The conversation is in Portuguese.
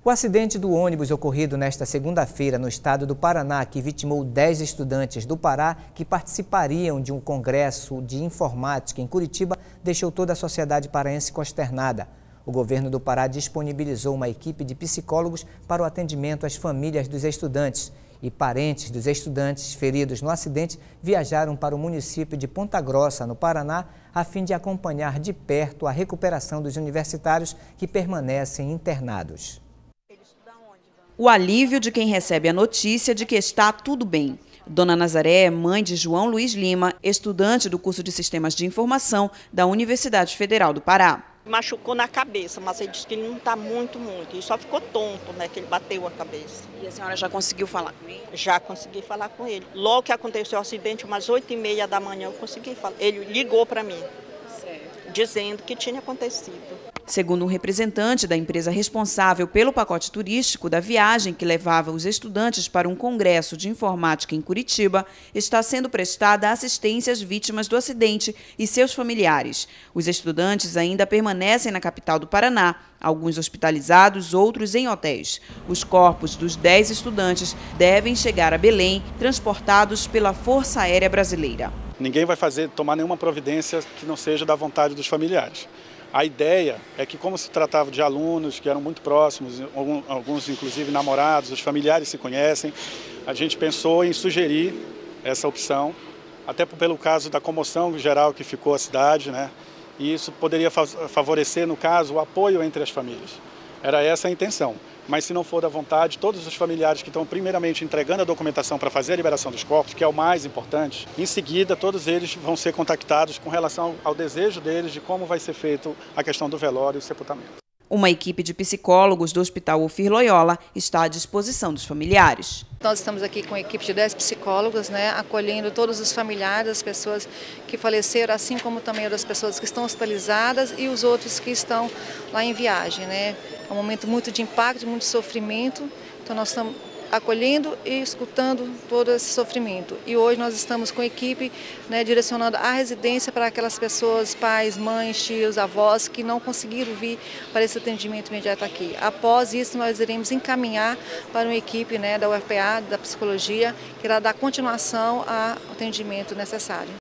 O acidente do ônibus ocorrido nesta segunda-feira no estado do Paraná, que vitimou 10 estudantes do Pará que participariam de um congresso de informática em Curitiba, deixou toda a sociedade paraense consternada. O governo do Pará disponibilizou uma equipe de psicólogos para o atendimento às famílias dos estudantes. E parentes dos estudantes feridos no acidente viajaram para o município de Ponta Grossa, no Paraná, a fim de acompanhar de perto a recuperação dos universitários que permanecem internados. O alívio de quem recebe a notícia de que está tudo bem. Dona Nazaré é mãe de João Luiz Lima, estudante do curso de Sistemas de Informação da Universidade Federal do Pará. Machucou na cabeça, mas ele disse que ele não está muito. Ele só ficou tonto, né, que ele bateu a cabeça. E a senhora já conseguiu falar com ele? Já consegui falar com ele. Logo que aconteceu o acidente, umas 8h30 da manhã, eu consegui falar. Ele ligou para mim, dizendo que tinha acontecido. Segundo um representante da empresa responsável pelo pacote turístico da viagem que levava os estudantes para um congresso de informática em Curitiba, está sendo prestada assistência às vítimas do acidente e seus familiares. Os estudantes ainda permanecem na capital do Paraná, alguns hospitalizados, outros em hotéis. Os corpos dos 10 estudantes devem chegar a Belém, transportados pela Força Aérea Brasileira. Ninguém vai tomar nenhuma providência que não seja da vontade dos familiares. A ideia é que, como se tratava de alunos que eram muito próximos, alguns inclusive namorados, os familiares se conhecem, a gente pensou em sugerir essa opção, até pelo caso da comoção geral que ficou a cidade, né? E isso poderia favorecer, no caso, o apoio entre as famílias. Era essa a intenção. Mas se não for da vontade, todos os familiares que estão primeiramente entregando a documentação para fazer a liberação dos corpos, que é o mais importante, em seguida todos eles vão ser contactados com relação ao desejo deles de como vai ser feito a questão do velório e o sepultamento. Uma equipe de psicólogos do Hospital Ofir Loyola está à disposição dos familiares. Nós estamos aqui com a equipe de 10 psicólogos, acolhendo todos os familiares das pessoas que faleceram, assim como também das pessoas que estão hospitalizadas e os outros que estão lá em viagem. É um momento muito de impacto, muito sofrimento, então nós estamos acolhendo e escutando todo esse sofrimento. E hoje nós estamos com a equipe direcionando a residência para aquelas pessoas, pais, mães, tios, avós, que não conseguiram vir para esse atendimento imediato aqui. Após isso, nós iremos encaminhar para uma equipe da UFPA, da psicologia, que irá dar continuação ao atendimento necessário.